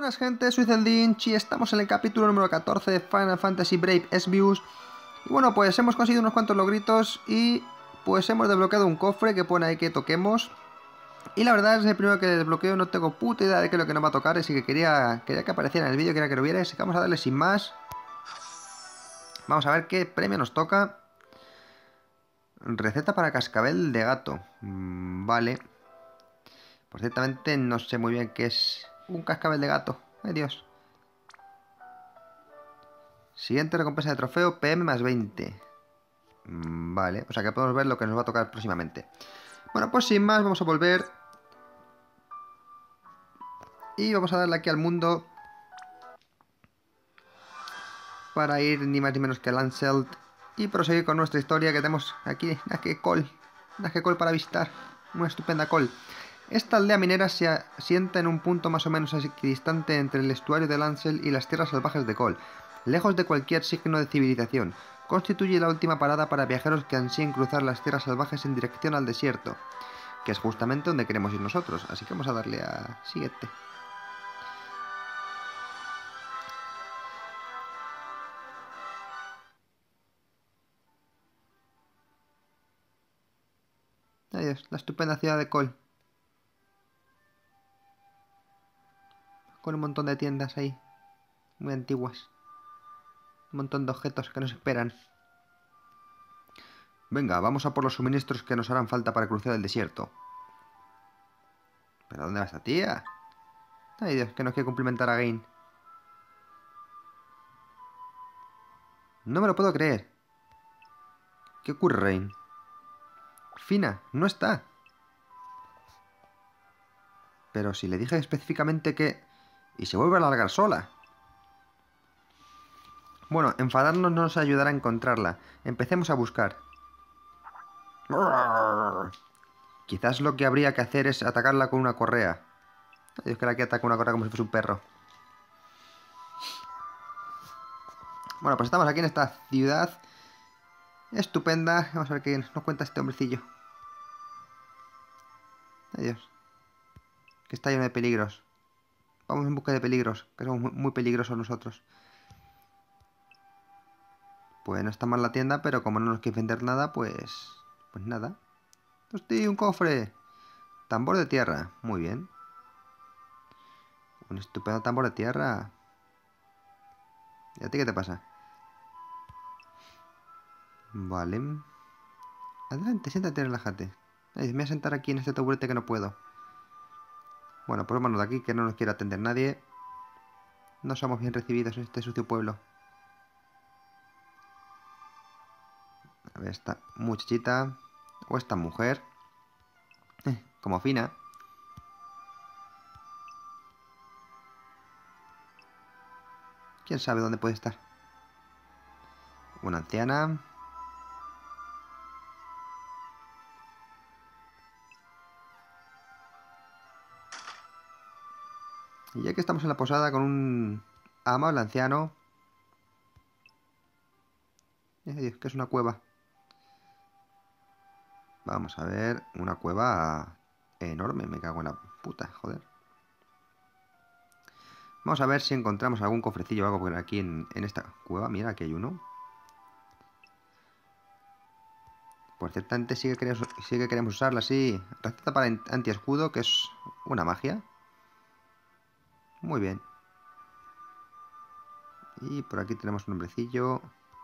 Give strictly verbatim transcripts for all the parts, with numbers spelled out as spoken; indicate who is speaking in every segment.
Speaker 1: Buenas gente, soy Zeldinch y estamos en el capítulo número catorce de Final Fantasy Brave Exvius. Y bueno, pues hemos conseguido unos cuantos logritos y pues hemos desbloqueado un cofre que pone ahí que toquemos. Y la verdad es que el primero que desbloqueo no tengo puta idea de qué es lo que nos va a tocar, así que quería, quería que apareciera en el vídeo, quería que lo vierais, así que vamos a darle sin más. Vamos a ver qué premio nos toca. Receta para cascabel de gato. Mm, vale. Pues ciertamente no sé muy bien qué es un cascabel de gato. Ay Dios. Siguiente recompensa de trofeo, P M más veinte. Mm, Vale, o sea que podemos ver lo que nos va a tocar próximamente. Bueno, pues sin más, vamos a volver. Y vamos a darle aquí al mundo. Para ir ni más ni menos que a Lanselt. Y proseguir con nuestra historia que tenemos aquí. Nahke-Col. Nahke-Col para visitar. Una estupenda col. Esta aldea minera se asienta en un punto más o menos equidistante entre el estuario de Lancel y las tierras salvajes de Col, lejos de cualquier signo de civilización. Constituye la última parada para viajeros que ansíen cruzar las tierras salvajes en dirección al desierto, que es justamente donde queremos ir nosotros. Así que vamos a darle a siguiente. Adiós, la estupenda ciudad de Col. Con un montón de tiendas ahí, muy antiguas. Un montón de objetos que nos esperan. Venga, vamos a por los suministros que nos harán falta para cruzar el desierto. ¿Pero dónde va esta tía? Ay Dios, que nos quiere cumplimentar a Gain. No me lo puedo creer. ¿Qué ocurre, Rain? Fina, no está. Pero si le dije específicamente que... Y se vuelve a largar sola. Bueno, enfadarnos no nos ayudará a encontrarla. Empecemos a buscar. Quizás lo que habría que hacer es atacarla con una correa. Dios, que la que ataca una correa como si fuese un perro. Bueno, pues estamos aquí en esta ciudad estupenda. Vamos a ver qué nos cuenta este hombrecillo. Adiós. Que está lleno de peligros. Vamos en busca de peligros, que somos muy, muy peligrosos nosotros. Pues no está mal la tienda, pero como no nos quiere vender nada, pues... Pues nada. ¡Hostia, un cofre! Tambor de tierra. Muy bien. Un estupendo tambor de tierra. ¿Y a ti qué te pasa? Vale. Adelante, siéntate, relájate. Ay, me voy a sentar aquí en este taburete que no puedo. Bueno, pues vámonos de aquí, que no nos quiere atender nadie. No somos bien recibidos en este sucio pueblo. A ver, esta muchachita. O esta mujer. Eh, como fina. ¿Quién sabe dónde puede estar? Una anciana. Y ya que estamos en la posada con un amable anciano. Eh, Dios, que es una cueva. Vamos a ver. Una cueva enorme. Me cago en la puta, joder. Vamos a ver si encontramos algún cofrecillo o algo por aquí en, en esta cueva. Mira, aquí hay uno. Por ciertamente sí que queremos, sí que queremos usarla, sí. Receta para antiescudo, que es una magia. Muy bien. Y por aquí tenemos un hombrecillo.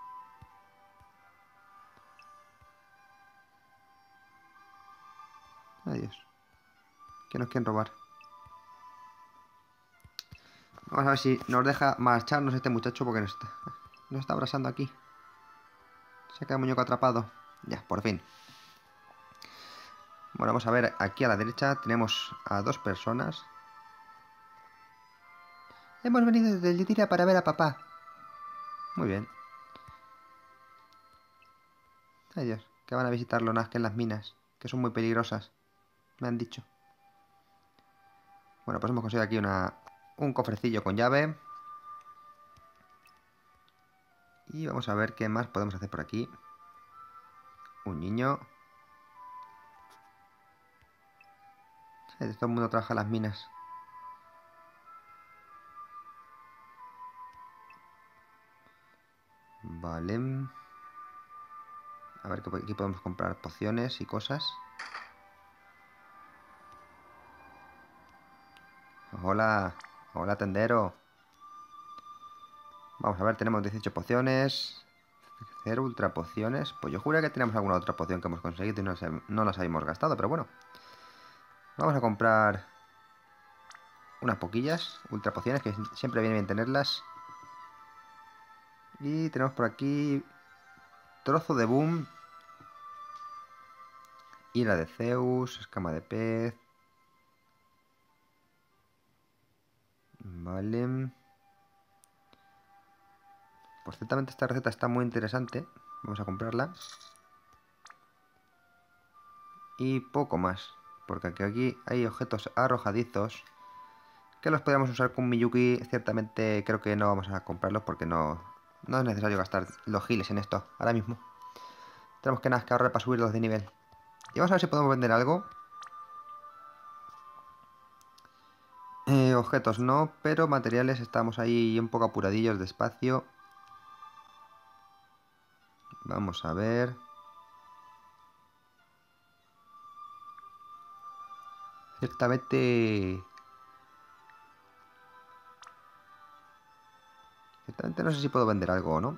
Speaker 1: Adiós. ¿Qué nos quieren robar? Vamos a ver si nos deja marcharnos este muchacho porque nos está, nos está abrasando aquí. Se queda el muñeco atrapado. Ya, por fin. Bueno, vamos a ver. Aquí a la derecha tenemos a dos personas. Hemos venido desde Yedira para ver a papá. Muy bien. Ay Dios, que van a visitar los Nazca en las minas, que son muy peligrosas. Me han dicho. Bueno, pues hemos conseguido aquí una, un cofrecillo con llave. Y vamos a ver qué más podemos hacer por aquí. Un niño. Todo el mundo trabaja en las minas. Vale. A ver, que aquí podemos comprar pociones y cosas. Hola. Hola, tendero. Vamos a ver, tenemos dieciocho pociones. Cero ultra pociones. Pues yo juré que teníamos alguna otra poción que hemos conseguido y no, se, no las habíamos gastado, pero bueno. Vamos a comprar unas poquillas ultra pociones, que siempre viene bien tenerlas. Y tenemos por aquí trozo de boom. Ira de Zeus, escama de pez. Vale. Pues ciertamente esta receta está muy interesante. Vamos a comprarla. Y poco más. Porque aquí, aquí hay objetos arrojadizos que los podríamos usar con Miyuki. Ciertamente creo que no vamos a comprarlos porque no, no es necesario gastar los giles en esto ahora mismo. Tenemos que nada que ahorrar para subirlos de nivel. Y vamos a ver si podemos vender algo. Eh, objetos no, pero materiales estamos ahí un poco apuradillos de espacio. Vamos a ver. Ciertamente... Ciertamente no sé si puedo vender algo o no.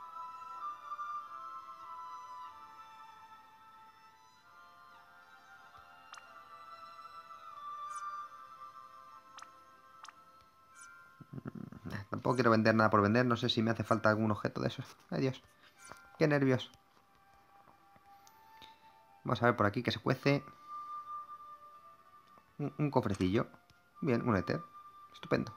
Speaker 1: Tampoco quiero vender nada por vender. No sé si me hace falta algún objeto de esos. Ay, Dios. Qué nervios. Vamos a ver por aquí que se cuece. Un, un cofrecillo. Bien, un éter. Estupendo.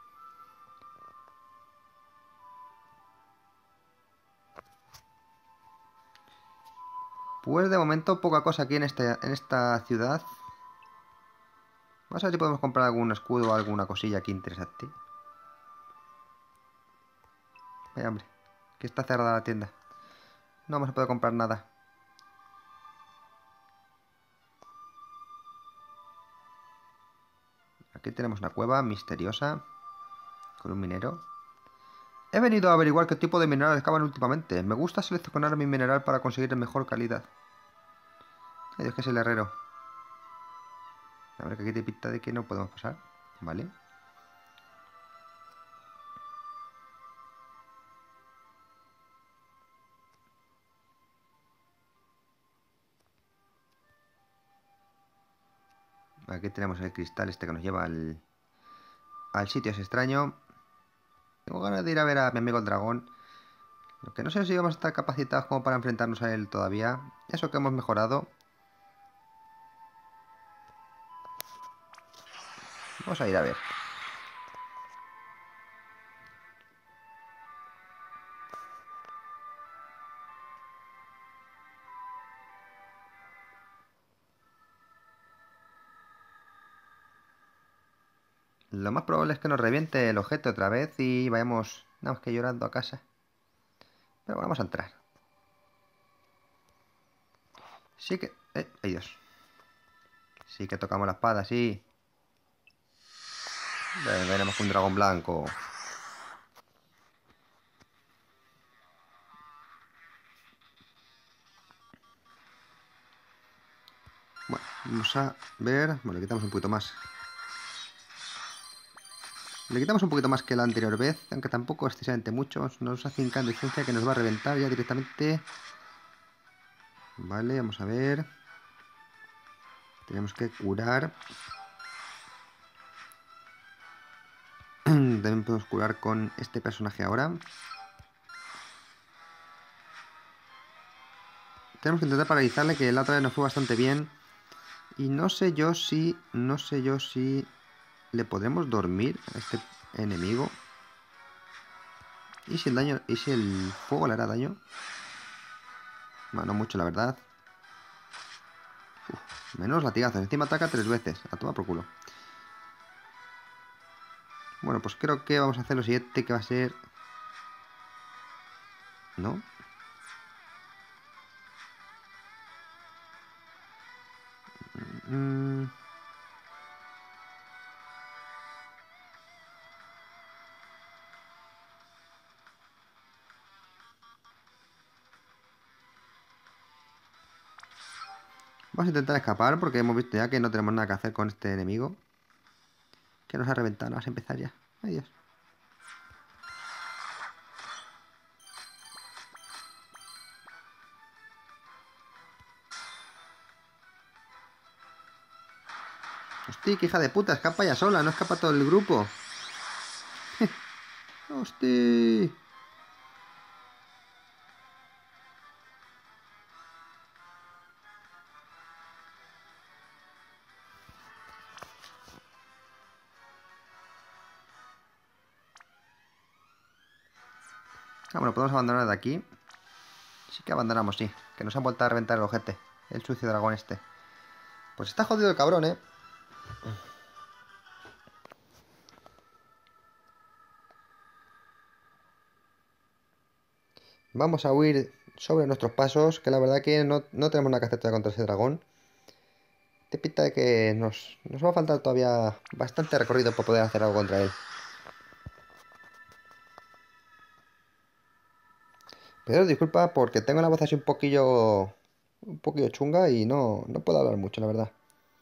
Speaker 1: Pues de momento poca cosa aquí en, este, en esta ciudad. Vamos a ver si podemos comprar algún escudo o alguna cosilla aquí interesante. Vaya hombre, que está cerrada la tienda. No vamos a poder comprar nada. Aquí tenemos una cueva misteriosa con un minero. He venido a averiguar qué tipo de mineral excavan últimamente. Me gusta seleccionar mi mineral para conseguir mejor calidad. Ay, Dios, que es el herrero. A ver, que aquí te pinta de que no podemos pasar. Vale. Aquí tenemos el cristal este que nos lleva al, al sitio ese extraño. Tengo ganas de ir a ver a mi amigo el dragón. Lo que no sé si vamos a estar capacitados como para enfrentarnos a él todavía. Eso que hemos mejorado. Vamos a ir a ver. Lo más probable es que nos reviente el objeto otra vez y vayamos nada más que llorando a casa. Pero bueno, vamos a entrar. Sí que... Eh, ay Dios. Sí que tocamos la espada, sí. Venga, veremos con un dragón blanco. Bueno, vamos a ver... Bueno, le quitamos un poquito más. Le quitamos un poquito más que la anterior vez, aunque tampoco excesivamente mucho. Nos hace incandescencia que nos va a reventar ya directamente. Vale, vamos a ver. Tenemos que curar. También podemos curar con este personaje ahora. Tenemos que intentar paralizarle, que la otra vez nos fue bastante bien. Y no sé yo si... No sé yo si... ¿Le podremos dormir a este enemigo? ¿Y si el daño... ¿Y si el fuego le hará daño? No, no mucho, la verdad. Uf, menos latigazos. Encima ataca tres veces. A tomar por culo. Bueno, pues creo que vamos a hacer lo siguiente, que va a ser... ¿No? Mm... Vamos a intentar escapar porque hemos visto ya que no tenemos nada que hacer con este enemigo. Que nos ha reventado, vamos a empezar ya. Adiós. Hostia, que hija de puta, escapa ya sola, no escapa todo el grupo. Hostia. Ah, bueno, podemos abandonar de aquí. Sí que abandonamos, sí. Que nos han vuelto a reventar el ojete. El sucio dragón este. Pues está jodido el cabrón, ¿eh? Vamos a huir sobre nuestros pasos, que la verdad que no, no tenemos nada que hacer todavía contra ese dragón. Te pinta de que nos, nos va a faltar todavía bastante recorrido para poder hacer algo contra él. Pero disculpa porque tengo la voz así un poquillo... Un poquillo chunga y no, no puedo hablar mucho, la verdad.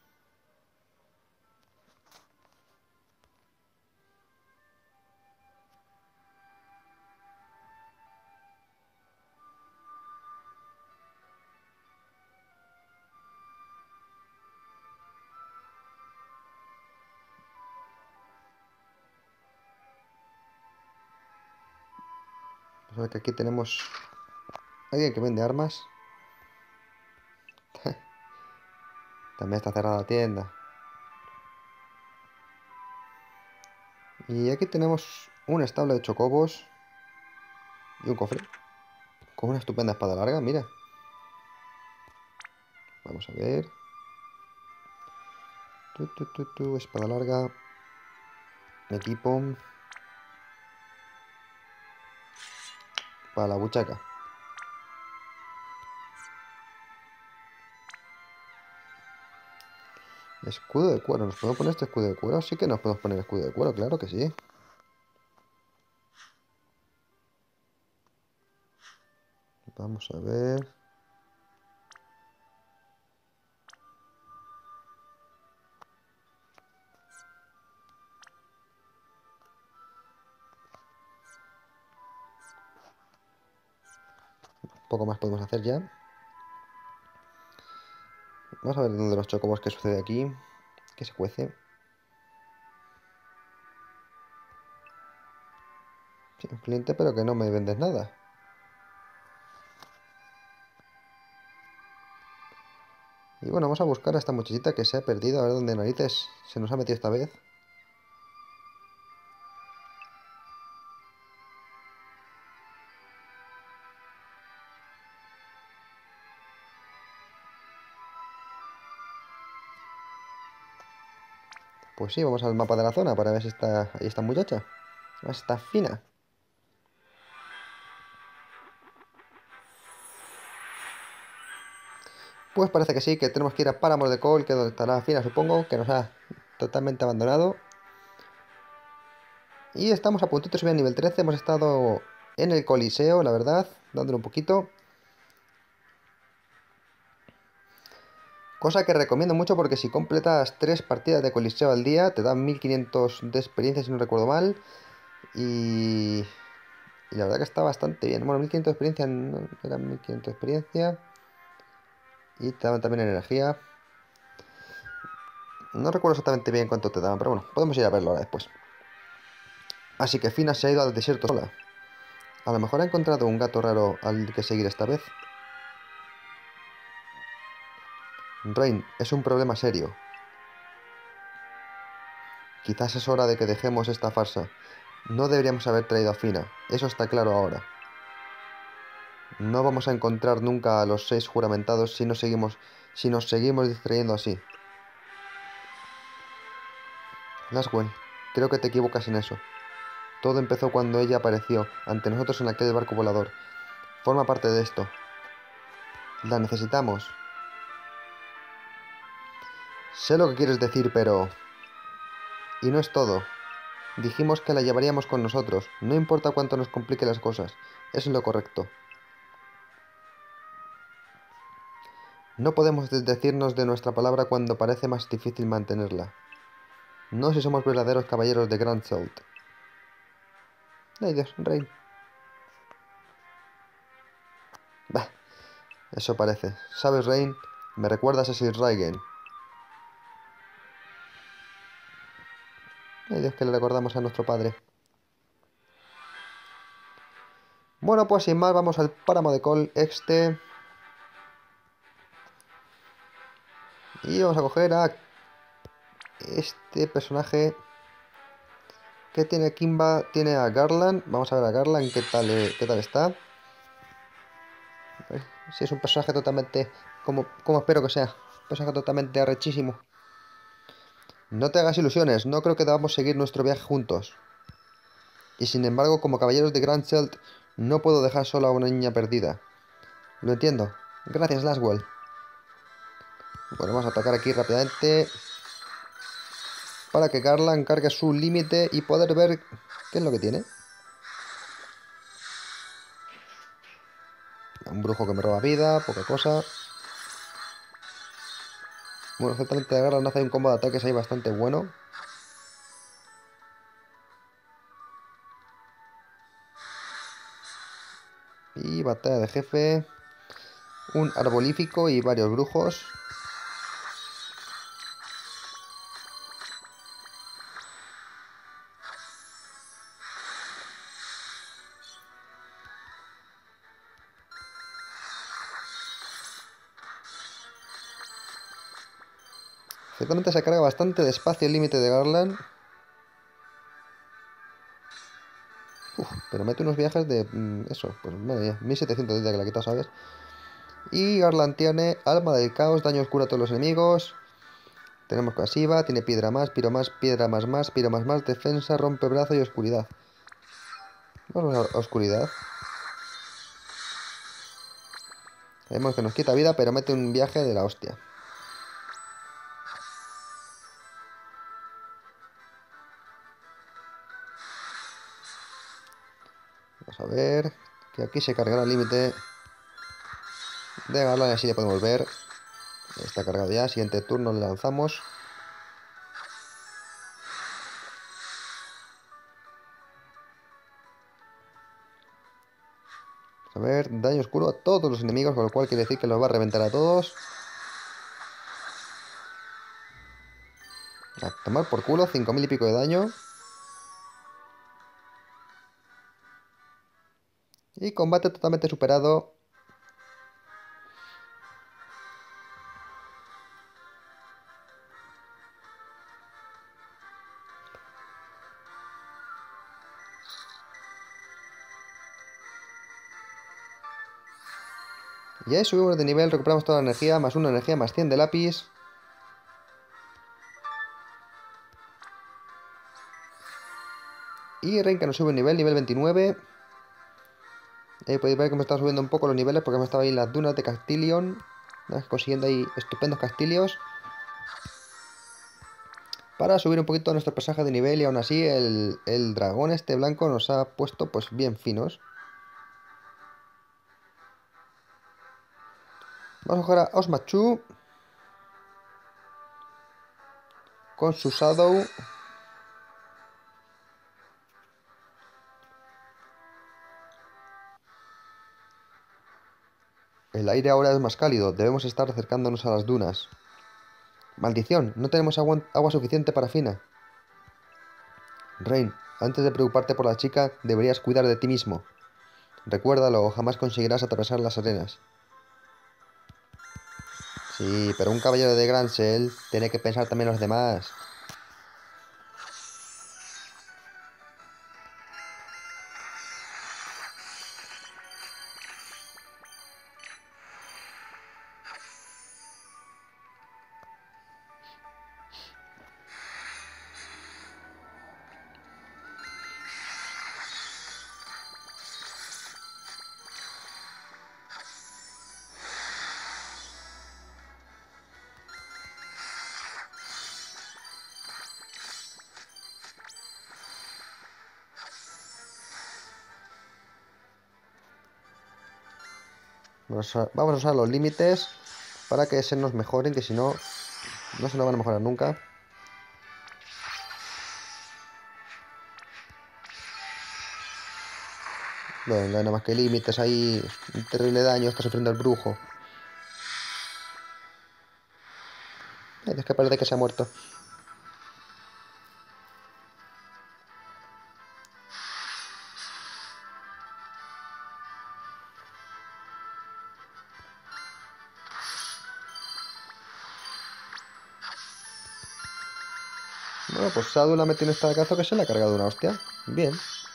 Speaker 1: Vamos a ver que aquí tenemos... Alguien que vende armas. También está cerrada la tienda. Y aquí tenemos un establo de chocobos. Y un cofre. Con una estupenda espada larga, mira. Vamos a ver. Tu, tu, tu, tu, espada larga. Equipo. Para la buchaca. Escudo de cuero. ¿Nos podemos poner este escudo de cuero? Sí que nos podemos poner escudo de cuero, claro que sí. Vamos a ver. Poco más podemos hacer ya. Vamos a ver dónde los chocobos qué sucede aquí. ¿Qué se cuece? Sí, un cliente, pero que no me vendes nada. Y bueno, vamos a buscar a esta muchachita que se ha perdido. A ver dónde narices se nos ha metido esta vez. Pues sí, vamos al mapa de la zona para ver si está ahí esta muchacha. Está fina. Pues parece que sí, que tenemos que ir a Páramos de Col, que es donde estará Fina, supongo, que nos ha totalmente abandonado. Y estamos a puntito de subir a nivel trece, hemos estado en el Coliseo, la verdad, dándole un poquito. Cosa que recomiendo mucho porque si completas tres partidas de Coliseo al día, te dan mil quinientos de experiencia, si no recuerdo mal. Y... y la verdad que está bastante bien. Bueno, mil quinientos de experiencia, no, eran mil quinientos de experiencia. Y te daban también energía. No recuerdo exactamente bien cuánto te daban, pero bueno, podemos ir a verlo ahora después. Así que Fina se ha ido al desierto sola. A lo mejor ha encontrado un gato raro al que seguir esta vez. Rain, es un problema serio. Quizás es hora de que dejemos esta farsa. No deberíamos haber traído a Fina, eso está claro ahora. No vamos a encontrar nunca a los seis juramentados si, no seguimos, si nos seguimos distrayendo así. Laswell, creo que te equivocas en eso. Todo empezó cuando ella apareció ante nosotros en aquel barco volador. Forma parte de esto. La necesitamos. Sé lo que quieres decir, pero... Y no es todo. Dijimos que la llevaríamos con nosotros, no importa cuánto nos complique las cosas. Eso es lo correcto. No podemos desdecirnos de nuestra palabra cuando parece más difícil mantenerla. No si somos verdaderos caballeros de Granseld. Ay Dios, Rain. Bah, eso parece. ¿Sabes, Rain? Me recuerdas a Sir Raigen. Ay Dios, que le recordamos a nuestro padre. Bueno, pues sin más, vamos al páramo de Col este. Y vamos a coger a este personaje que tiene Kimba, tiene a Garland. Vamos a ver a Garland qué tal, eh, qué tal está. A ver si es un personaje totalmente, como, como espero que sea, un personaje totalmente arrechísimo. No te hagas ilusiones, no creo que debamos seguir nuestro viaje juntos. Y sin embargo, como caballeros de Granseld, no puedo dejar sola a una niña perdida. Lo entiendo. Gracias, Laswell. Bueno, vamos a atacar aquí rápidamente para que Garland cargue su límite y poder ver qué es lo que tiene. Un brujo que me roba vida, poca cosa. Bueno, ciertamente Garland hace un combo de ataques ahí bastante bueno. Y batalla de jefe. Un arbolífico y varios brujos. Ciertamente se carga bastante despacio el límite de Garland. Uf, pero mete unos viajes de... Mmm, eso, pues madre mía, mil setecientos desde que la quita, ¿sabes? Y Garland tiene alma del caos, daño oscuro a todos los enemigos. Tenemos pasiva, tiene piedra más, piro más, piedra más más, piro más más, defensa, rompe brazo y oscuridad. Vamos a oscuridad. Vemos que nos quita vida, pero mete un viaje de la hostia. Vamos a ver. Que aquí se cargará el límite de Garland y así le podemos ver. Está cargado ya. Siguiente turno le lanzamos. Vamos a ver. Daño oscuro a todos los enemigos, con lo cual quiere decir que los va a reventar a todos. A tomar por culo, cinco mil y pico de daño. Y combate totalmente superado. Y ahí subimos de nivel, recuperamos toda la energía, más una energía, más cien de lápiz. Y Renka nos sube un nivel, nivel veintinueve. Ahí podéis ver que me están subiendo un poco los niveles porque me estaba ahí en las dunas de Castilion, consiguiendo ahí estupendos castilios. Para subir un poquito a nuestro personaje de nivel y aún así el, el dragón este blanco nos ha puesto pues bien finos. Vamos a jugar a Osmachu con su Shadow. El aire ahora es más cálido, debemos estar acercándonos a las dunas. Maldición, no tenemos agua, agua suficiente para Fina. Rain, antes de preocuparte por la chica, deberías cuidar de ti mismo. Recuérdalo o jamás conseguirás atravesar las arenas. Sí, pero un caballero de Gransel tiene que pensar también en los demás. Vamos a, vamos a usar los límites para que se nos mejoren, que si no, no se nos van a mejorar nunca. Venga, nada más que límites ahí. Un terrible daño está sufriendo el brujo. Ay, es que parece que se ha muerto. Bueno, pues Sadu la ha metido en este cazo que se le ha cargado una hostia. Bien.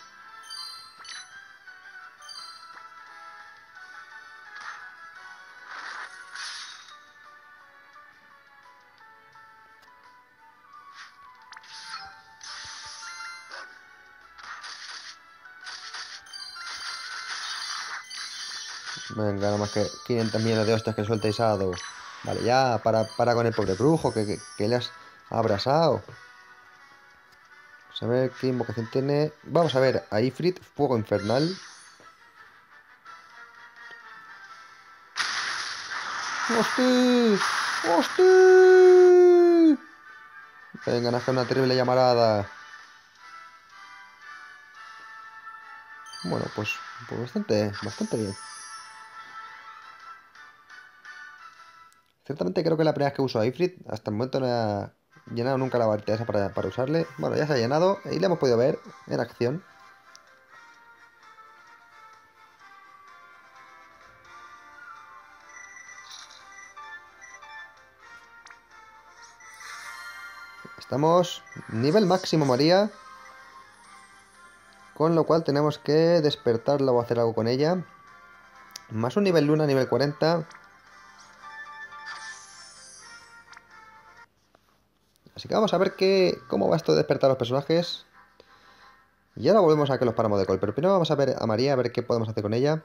Speaker 1: Venga, nada más que quinientos millones de hostias que suelta Sadu. Vale, ya, para, para con el pobre brujo que, que, que le has abrazado. Vamos a ver qué invocación tiene. Vamos a ver, a Ifrit, fuego infernal. ¡Hostia! ¡Hostia! Venga, nace una terrible llamarada. Bueno, pues, pues bastante, bastante bien. Ciertamente creo que la primera vez que uso a Ifrit, hasta el momento no he llenado nunca la varita esa para, para usarle. Bueno, ya se ha llenado y le hemos podido ver en acción. Estamos nivel máximo María. Con lo cual tenemos que despertarla o hacer algo con ella. Más un nivel luna, nivel cuarenta. Así que vamos a ver qué, cómo va esto de despertar a los personajes. Y ahora volvemos a que los páramos de col. Pero primero vamos a ver a María, a ver qué podemos hacer con ella.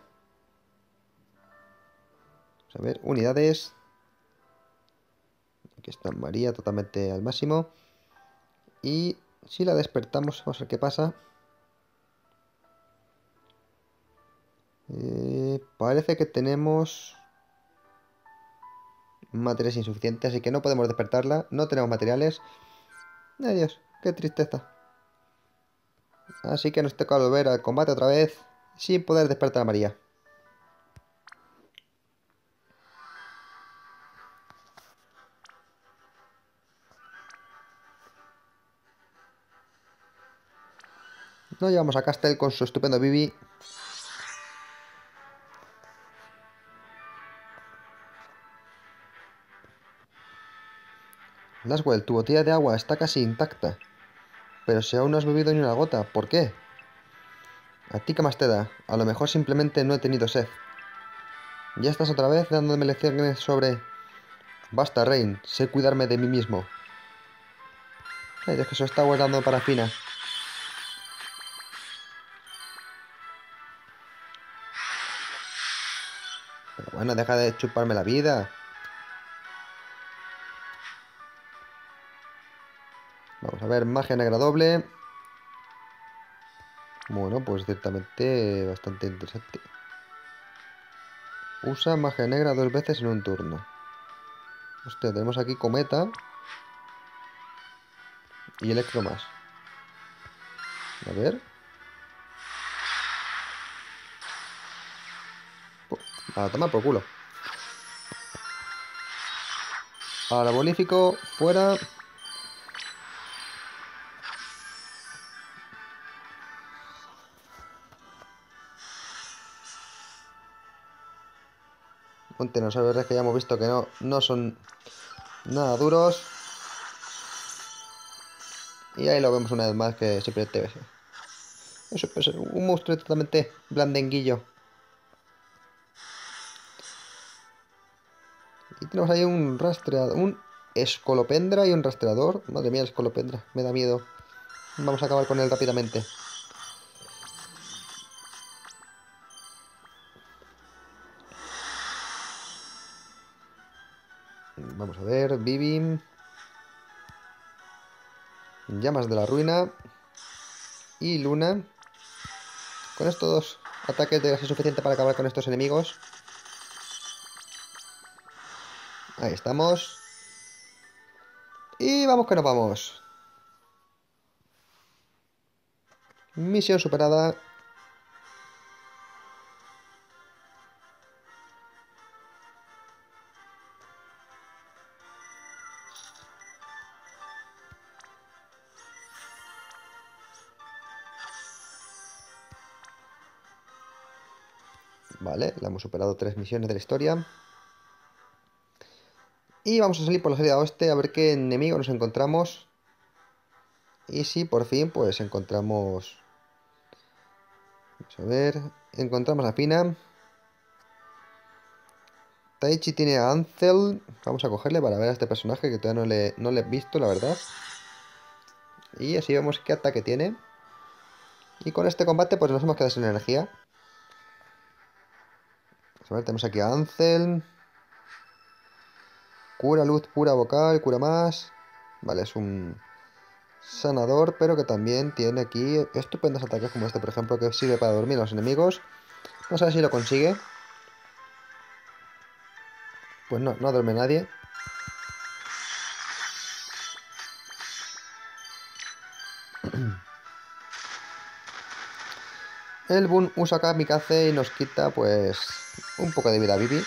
Speaker 1: Vamos a ver, unidades. Aquí está María totalmente al máximo. Y si la despertamos, vamos a ver qué pasa. Eh, parece que tenemos materiales insuficientes, así que no podemos despertarla. No tenemos materiales. Ay, Dios, qué tristeza. Así que nos toca volver al combate otra vez, sin poder despertar a María. Nos llevamos a Castel con su estupendo Bibi. Laswell, tu botella de agua está casi intacta. Pero si aún no has bebido ni una gota, ¿por qué? ¿A ti qué más te da? A lo mejor simplemente no he tenido sed. Ya estás otra vez dándome lecciones sobre... Basta, Rain, sé cuidarme de mí mismo. Ay, Dios, que se está guardando parafina. Pero bueno, deja de chuparme la vida. Vamos a ver, magia negra doble. Bueno, pues ciertamente bastante interesante. Usa magia negra dos veces en un turno. Hostia, tenemos aquí cometa. Y electro más. A ver. A tomar por culo. Parabolífico, fuera. Montenosauros que ya hemos visto que no, no son nada duros. Y ahí lo vemos una vez más que siempre te ves. Eso es un monstruo totalmente blandenguillo. Y tenemos ahí un rastreador, un escolopendra y un rastreador. Madre mía, el escolopendra, me da miedo. Vamos a acabar con él rápidamente. Vamos a ver, Bibi. Llamas de la ruina. Y Luna. Con estos dos ataques debe ser suficiente para acabar con estos enemigos. Ahí estamos. Y vamos que nos vamos. Misión superada. Vale, la hemos superado tres misiones de la historia. Y vamos a salir por la salida oeste a ver qué enemigo nos encontramos. Y si por fin pues encontramos... Vamos a ver... Encontramos a Fina. Taichi tiene a Ansel. Vamos a cogerle para ver a este personaje que todavía no le, no le he visto, la verdad. Y así vemos qué ataque tiene. Y con este combate pues nos hemos quedado sin energía. Vamos a ver, tenemos aquí a Ansel. Cura, luz pura vocal, cura más. Vale, es un sanador, pero que también tiene aquí estupendos ataques como este, por ejemplo, que sirve para dormir a los enemigos. Vamos a ver si lo consigue. Pues no, no duerme nadie. El Boon usa Kamikaze y nos quita, pues, un poco de vida a Vivi.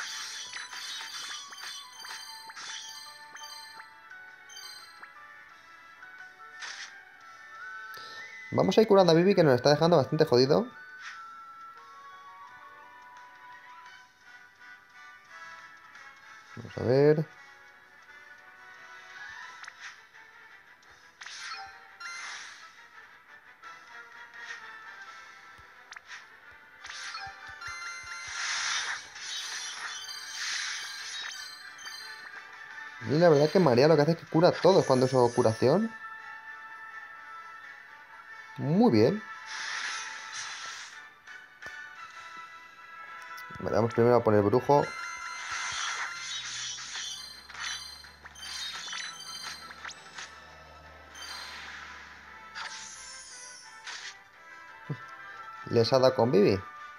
Speaker 1: Vamos a ir curando a Vivi, que nos está dejando bastante jodido. Vamos a ver. Y la verdad que María lo que hace es que cura a todos cuando usa curación. Muy bien. Vale, vamos primero a poner brujo. Les ha dado con Vivi.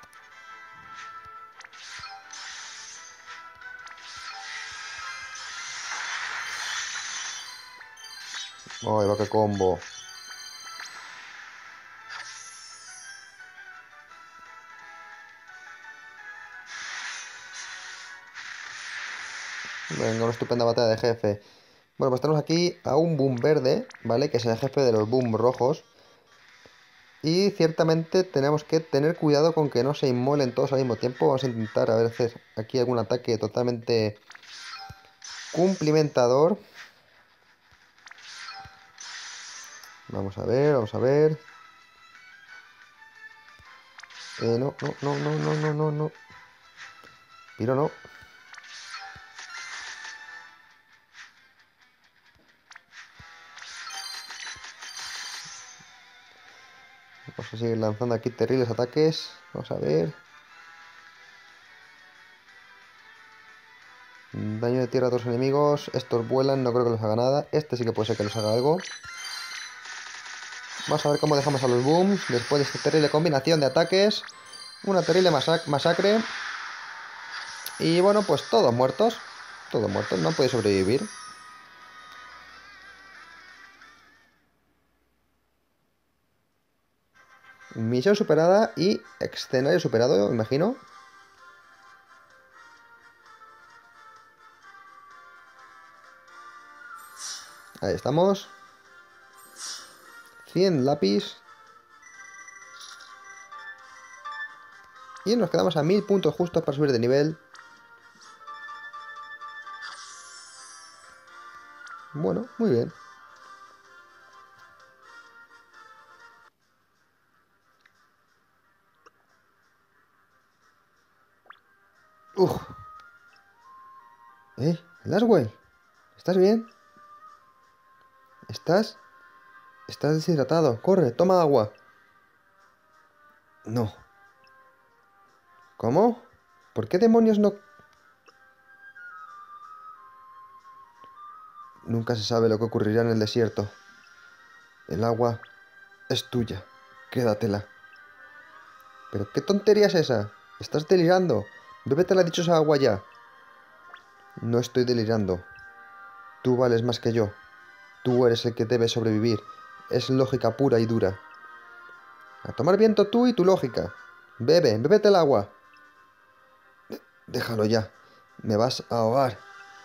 Speaker 1: Ay, va que combo. Venga, una estupenda batalla de jefe. Bueno, pues tenemos aquí a un boom verde, ¿vale? Que es el jefe de los boom rojos. Y ciertamente tenemos que tener cuidado con que no se inmolen todos al mismo tiempo. Vamos a intentar a ver hacer aquí algún ataque totalmente cumplimentador. Vamos a ver, vamos a ver. Eh, no, no, no, no, no, no, no, no. Piro no. Vamos a seguir lanzando aquí terribles ataques. Vamos a ver. Daño de tierra a otros enemigos. Estos vuelan, no creo que los haga nada. Este sí que puede ser que los haga algo. Vamos a ver cómo dejamos a los booms después de esta terrible combinación de ataques. Una terrible masac masacre. Y bueno, pues todos muertos. Todos muertos, no han podido sobrevivir. Misión superada y escenario superado, me imagino. Ahí estamos. cien lápiz. Y nos quedamos a mil puntos justos para subir de nivel. Bueno, muy bien. Uf. Eh, Laswell, ¿estás bien? ¿Estás? Estás deshidratado. Corre, toma agua. No. ¿Cómo? ¿Por qué demonios no...? Nunca se sabe lo que ocurrirá en el desierto. El agua es tuya. Quédatela. ¿Pero qué tontería es esa? Estás delirando. Bébete la dichosa agua ya. No estoy delirando. Tú vales más que yo. Tú eres el que debe sobrevivir. Es lógica pura y dura. A tomar viento tú y tu lógica. Bebe, bébete el agua. Déjalo ya. Me vas a ahogar.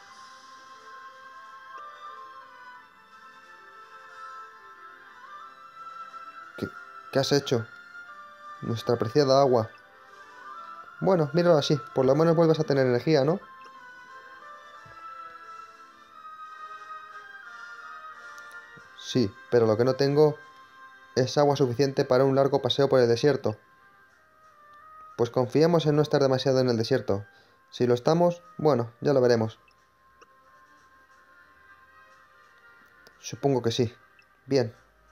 Speaker 1: ¿Qué, qué has hecho? Nuestra apreciada agua. Bueno, míralo así. Por lo menos vuelves a tener energía, ¿no? Sí, pero lo que no tengo es agua suficiente para un largo paseo por el desierto. Pues confiemos en no estar demasiado en el desierto. Si lo estamos, bueno, ya lo veremos. Supongo que sí. Bien.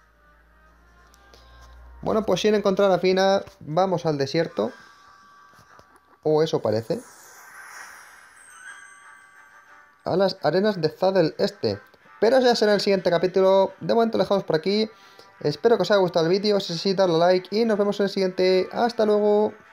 Speaker 1: Bueno, pues sin encontrar a Fina, vamos al desierto. O eso parece. A las arenas de Zadel Este. Pero ya será en el siguiente capítulo. De momento lo dejamos por aquí. Espero que os haya gustado el vídeo. Si es así, dadle a like y nos vemos en el siguiente. ¡Hasta luego!